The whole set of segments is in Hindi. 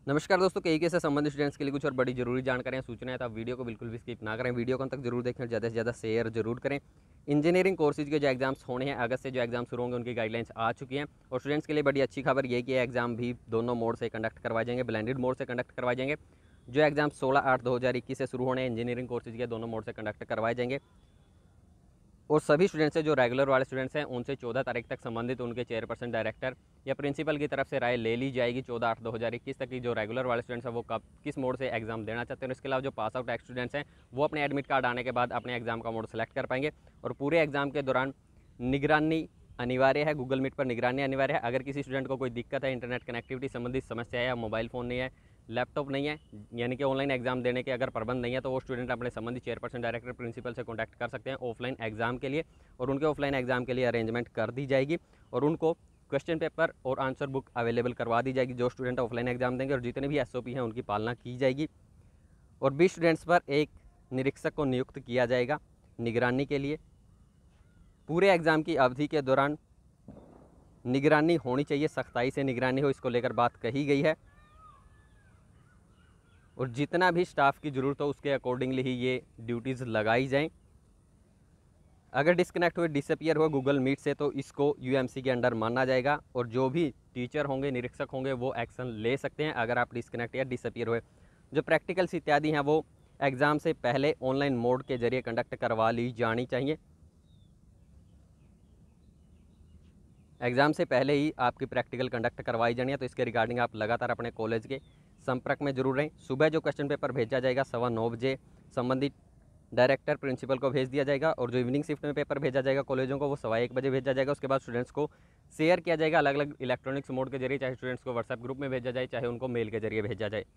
नमस्कार दोस्तों, के से संबंधित स्टूडेंट्स के लिए कुछ और बड़ी जरूरी जानकारियां सूचनाएं, तो आप वीडियो को बिल्कुल भी स्किप ना करें। वीडियो को अंत तक जरूर देखें और ज़्यादा से ज़्यादा शेयर जरूर करें। इंजीनियरिंग कोर्सेज के जो एग्जाम्स होने हैं, अगस्त से जो एग्जाम शुरू होंगे उनकी गाइडलाइंस आ चुकी हैं। और स्टूडेंट्स के लिए बड़ी अच्छी खबर ये कि एग्जाम भी दोनों मोड से कंडक्ट करवाए जाएंगे, ब्लेंडेड मोड से कंडक्ट करवाए जाएंगे। जो एग्जाम 16/8/2021 से शुरू होने हैं इंजीनियरिंग कोर्सेज के, दोनों मोड से कंडक्ट करवाए जाएंगे। और सभी स्टूडेंट्स हैं जो रेगुलर वाले स्टूडेंट्स हैं उनसे 14 तारीख तक संबंधित उनके चेयरपर्सन, डायरेक्टर या प्रिंसिपल की तरफ से राय ले ली जाएगी 14/8/2021 तक की जो रेगुलर वाले स्टूडेंट्स हैं वो कब किस मोड से एग्जाम देना चाहते हैं। और इसके अलावा जो पास आउट स्टूडेंट्स हैं वो अपने एडमिट कार्ड आने के बाद अपने एग्जाम का मोड सेलेक्ट कर पाएंगे। और पूरे एग्जाम के दौरान निगरानी अनिवार्य है, गूगल मीट पर निगरानी अनिवार्य है। अगर किसी स्टूडेंट को कोई दिक्कत है, इंटरनेट कनेक्टिविटी संबंधित समस्या है, या मोबाइल फ़ोन नहीं है, लैपटॉप नहीं है, यानी कि ऑनलाइन एग्जाम देने के अगर प्रबंध नहीं है, तो वो स्टूडेंट अपने संबंधित चेयरपर्सन, डायरेक्टर, प्रिंसिपल से कॉन्टैक्ट कर सकते हैं ऑफलाइन एग्जाम के लिए। और उनके ऑफलाइन एग्जाम के लिए अरेंजमेंट कर दी जाएगी और उनको क्वेश्चन पेपर और आंसर बुक अवेलेबल करवा दी जाएगी जो स्टूडेंट ऑफलाइन एग्जाम देंगे। और जितने भी SOP हैं उनकी पालना की जाएगी। और 20 स्टूडेंट्स पर एक निरीक्षक को नियुक्त किया जाएगा निगरानी के लिए। पूरे एग्ज़ाम की अवधि के दौरान निगरानी होनी चाहिए, सख्ताई से निगरानी हो, इसको लेकर बात कही गई है। और जितना भी स्टाफ की ज़रूरत हो उसके अकॉर्डिंगली ही ये ड्यूटीज़ लगाई जाएं। अगर डिस्कनेक्ट हुए, डिसअपियर हुए गूगल मीट से, तो इसको UMC के अंडर माना जाएगा। और जो भी टीचर होंगे, निरीक्षक होंगे, वो एक्शन ले सकते हैं अगर आप डिस्कनेक्ट या डिसअपियर हुए। जो प्रैक्टिकल्स इत्यादि हैं वो एग्ज़ाम से पहले ऑनलाइन मोड के जरिए कंडक्ट करवा ली जानी चाहिए। एग्ज़ाम से पहले ही आपकी प्रैक्टिकल कंडक्ट करवाई जानी है, तो इसके रिगार्डिंग आप लगातार अपने कॉलेज के संपर्क में जरूर रहें। सुबह जो क्वेश्चन पेपर भेजा जाएगा 9:15 बजे संबंधित डायरेक्टर, प्रिंसिपल को भेज दिया जाएगा। और जो इवनिंग शिफ्ट में पेपर भेजा जाएगा कॉलेजों को, वो 1:15 बजे भेजा जाएगा। उसके बाद स्टूडेंट्स को शेयर किया जाएगा अलग अलग इलेक्ट्रॉनिक्स मोड के जरिए, चाहे स्टूडेंट्स को व्हाट्सएप ग्रुप में भेजा जाए, चाहे उनको मेल के जरिए भेजा जाए।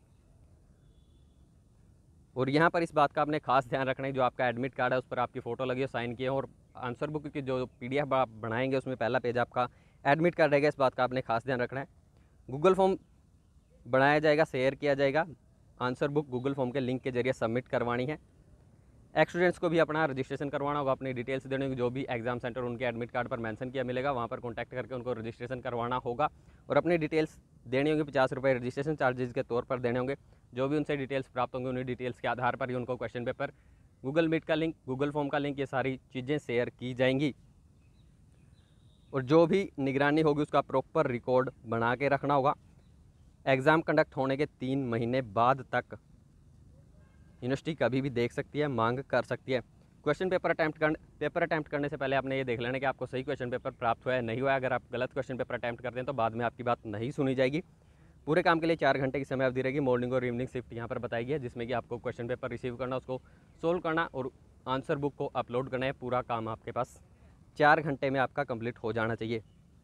और यहाँ पर इस बात का आपने खास ध्यान रखना है, जो आपका एडमिट कार्ड है उस पर आपकी फ़ोटो लगी हो, साइन किए हो। और आंसर बुक की जो PDF आप बनाएंगे उसमें पहला पेज आपका एडमिट कार्ड रहेगा, इस बात का आपने खास ध्यान रखना है। गूगल फॉर्म बनाया जाएगा, शेयर किया जाएगा। आंसर बुक गूगल फॉर्म के लिंक के जरिए सबमिट करवानी है। स्टूडेंट्स को भी अपना रजिस्ट्रेशन करवाना होगा, अपनी डिटेल्स देने होगी। जो भी एग्जाम सेंटर उनके एडमिट कार्ड पर मेंशन किया मिलेगा, वहाँ पर कॉन्टैक्ट करके उनको रजिस्ट्रेशन करवाना होगा। और अपनी डिटेल्स देनी होगी, 50 रुपये रजिस्ट्रेशन चार्जेस के तौर पर देने होंगे। जो भी उनसे डिटेल्स प्राप्त होंगे उन्हीं डिटेल्स के आधार पर ही उनको क्वेश्चन पेपर, गूगल मीट का लिंक, गूगल फॉर्म का लिंक, ये सारी चीज़ें शेयर की जाएंगी। और जो भी निगरानी होगी उसका प्रॉपर रिकॉर्ड बना के रखना होगा। एग्ज़ाम कंडक्ट होने के 3 महीने बाद तक यूनिवर्सिटी कभी भी देख सकती है, मांग कर सकती है। क्वेश्चन पेपर अटैम्प्ट करने से पहले आपने ये देख लेना कि आपको सही क्वेश्चन पेपर प्राप्त हुआ है नहीं हुआ है। अगर आप गलत क्वेश्चन पेपर अटैम्प्ट करते हैं तो बाद में आपकी बात नहीं सुनी जाएगी। पूरे काम के लिए 4 घंटे की समय अवधि रहेगी। मॉर्निंग और इवनिंग शिफ्ट यहाँ पर बताई गई है, जिसमें कि आपको क्वेश्चन पेपर रिसीव करना, उसको सोल्व करना और आंसर बुक को अपलोड करना है। पूरा काम आपके पास 4 घंटे में आपका कंप्लीट हो जाना चाहिए।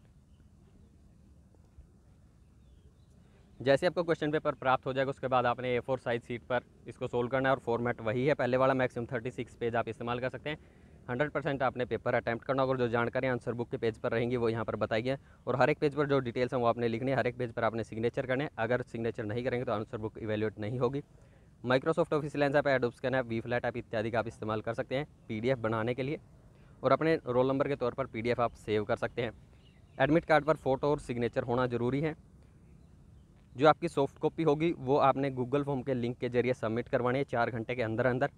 जैसे आपको क्वेश्चन पेपर प्राप्त हो जाएगा उसके बाद आपने A4 साइज सीट पर इसको सोल्व करना है। और फॉर्मेट वही है पहले वाला, मैक्सिमम 36 पेज आप इस्तेमाल कर सकते हैं। 100% आपने पेपर अटैम्प्ट करना होगा। और जो जानकारी आंसर बुक के पेज पर रहेंगी वो यहाँ पर बताई गई है। और हर एक पेज पर जो डिटेल्स हैं वो आपने लिखनी है। हर एक पेज पर आपने सिग्नेचर करने हैं। अगर सिग्नेचर नहीं करेंगे तो आंसर बुक इवेल्यूएट नहीं होगी। Microsoft Office Lens app, Adobe Scan app, vFlat app इत्यादि का आप इस्तेमाल कर सकते हैं PDF बनाने के लिए। और अपने रोल नंबर के तौर पर PDF आप सेव कर सकते हैं। एडमिट कार्ड पर फ़ोटो और सिग्नेचर होना ज़रूरी है। जो आपकी सॉफ्ट कॉपी होगी वो आपने गूगल फॉर्म के लिंक के जरिए सबमिट करवानी है 4 घंटे के अंदर अंदर।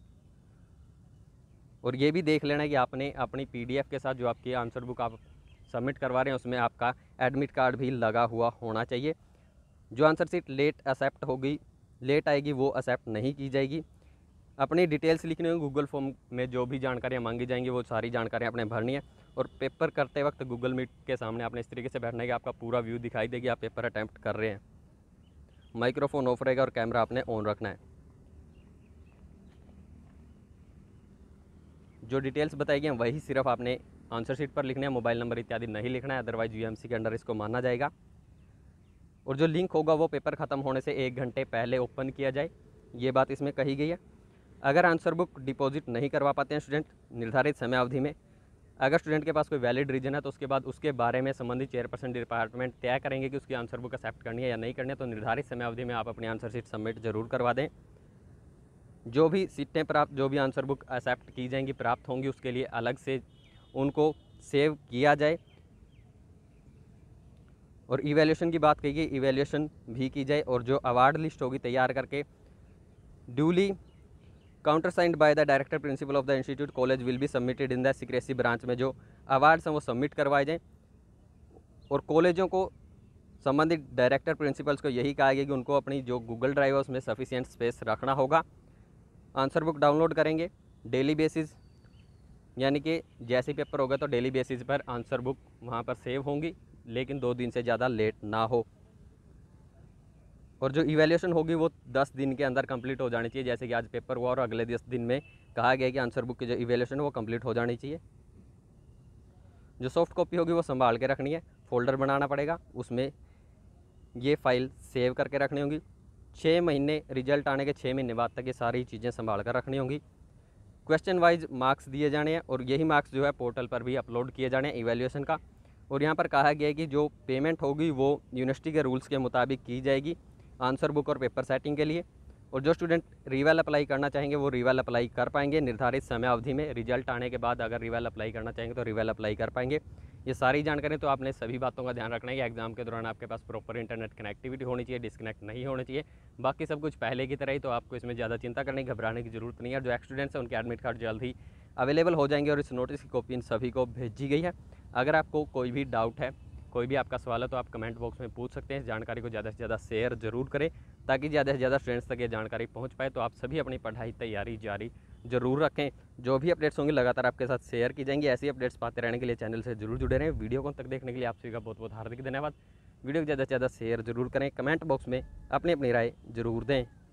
और ये भी देख लेना है कि आपने अपनी PDF के साथ जो आपकी आंसर बुक आप सबमिट करवा रहे हैं उसमें आपका एडमिट कार्ड भी लगा हुआ होना चाहिए। जो आंसर सीट लेट आएगी वो एक्सेप्ट नहीं की जाएगी। अपनी डिटेल्स लिखनी होगी। गूगल फॉर्म में जो भी जानकारियाँ मांगी जाएंगी वो सारी जानकारियाँ आपने भरनी है। और पेपर करते वक्त गूगल मीट के सामने आपने इस तरीके से बैठना है कि आपका पूरा व्यू दिखाई देगी आप पेपर अटैम्प्ट कर रहे हैं। माइक्रोफोन ऑफ रहेगा और कैमरा आपने ऑन रखना है। जो डिटेल्स बताई गई हैं वही सिर्फ आपने आंसर शीट पर लिखना है, मोबाइल नंबर इत्यादि नहीं लिखना है, अदरवाइज UMC के अंडर इसको माना जाएगा। और जो लिंक होगा वो पेपर ख़त्म होने से 1 घंटे पहले ओपन किया जाए, ये बात इसमें कही गई है। अगर आंसर बुक डिपॉजिट नहीं करवा पाते हैं स्टूडेंट निर्धारित समय अवधि में, अगर स्टूडेंट के पास कोई वैलिड रीजन है तो उसके बाद उसके बारे में संबंधित चेयरपर्सन डिपार्टमेंट तय करेंगे कि उसकी आंसर बुक एक्सेप्ट करनी है या नहीं करनी है। तो निर्धारित समय अवधि में आप अपनी आंसर शीट सबमिट जरूर करवा दें। जो भी सीटें प्राप्त, जो भी आंसर बुक एक्सेप्ट की जाएंगी, प्राप्त होंगी, उसके लिए अलग से उनको सेव किया जाए। और इवैल्यूएशन की बात कही, इवैल्यूएशन भी की जाए और जो अवार्ड लिस्ट होगी तैयार करके duly countersigned by the director principal of the institute college will be submitted in the secrecy branch में जो अवार्ड्स हैं वो सबमिट करवाए जाएँ। और कॉलेजों को संबंधित डायरेक्टर प्रिंसिपल्स को यही कहा गया कि उनको अपनी जो गूगल ड्राइव है उसमें सफिशिएंट स्पेस रखना होगा। आंसर बुक डाउनलोड करेंगे डेली बेसिस, यानी कि जैसे पेपर होगा तो डेली बेसिस पर आंसर बुक वहाँ पर सेव होंगी, लेकिन 2 दिन से ज़्यादा लेट ना हो। और जो इवैल्यूएशन होगी वो 10 दिन के अंदर कंप्लीट हो जानी चाहिए, जैसे कि आज पेपर हुआ और अगले 10 दिन में कहा गया कि आंसर बुक की जो इवैल्यूएशन है वो कंप्लीट हो जानी चाहिए। जो सॉफ्ट कॉपी होगी वो संभाल के रखनी है, फोल्डर बनाना पड़ेगा, उसमें ये फाइल सेव करके रखनी होगी। 6 महीने रिजल्ट आने के 6 महीने बाद तक ये सारी चीज़ें संभाल कर रखनी होंगी। क्वेश्चन वाइज मार्क्स दिए जाने हैं और यही मार्क्स जो है पोर्टल पर भी अपलोड किए जाने हैं इवैल्यूएशन का। और यहाँ पर कहा गया है कि जो पेमेंट होगी वो यूनिवर्सिटी के रूल्स के मुताबिक की जाएगी आंसर बुक और पेपर सेटिंग के लिए। और जो स्टूडेंट रिवेल अप्लाई करना चाहेंगे वो रिवेल अप्लाई कर पाएंगे निर्धारित समय अवधि में। रिजल्ट आने के बाद अगर रिवेल अप्लाई करना चाहेंगे तो रिवेल अप्लाई कर पाएंगे। ये सारी जानकारी, तो आपने सभी बातों का ध्यान रखना है कि एग्जाम के दौरान आपके पास प्रॉपर इंटरनेट कनेक्टिविटी होनी चाहिए, डिस्कनेक्ट नहीं होनी चाहिए। बाकी सब कुछ पहले की तरह ही, तो आपको इसमें ज़्यादा चिंता करने घबराने की जरूरत नहीं है। जो स्टूडेंट्स हैं उनके एडमिट कार्ड जल्द ही अवेलेबल हो जाएंगे और इस नोटिस की कॉपी इन सभी को भेजी गई है। अगर आपको कोई भी डाउट है, कोई भी आपका सवाल है, तो आप कमेंट बॉक्स में पूछ सकते हैं। इस जानकारी को ज़्यादा से ज़्यादा शेयर जरूर करें ताकि ज़्यादा से ज़्यादा स्टूडेंट्स तक ये जानकारी पहुंच पाए। तो आप सभी अपनी पढ़ाई तैयारी जारी जरूर रखें। जो भी अपडेट्स होंगी लगातार आपके साथ शेयर की जाएंगी। ऐसी अपडेट्स पाते रहने के लिए चैनल से जरूर जुड़े रहें। वीडियो को तक देखने के लिए आप सभी का बहुत बहुत हार्दिक धन्यवाद। वीडियो को ज़्यादा से ज़्यादा शेयर जरूर करें, कमेंट बॉक्स में अपनी अपनी राय जरूर दें।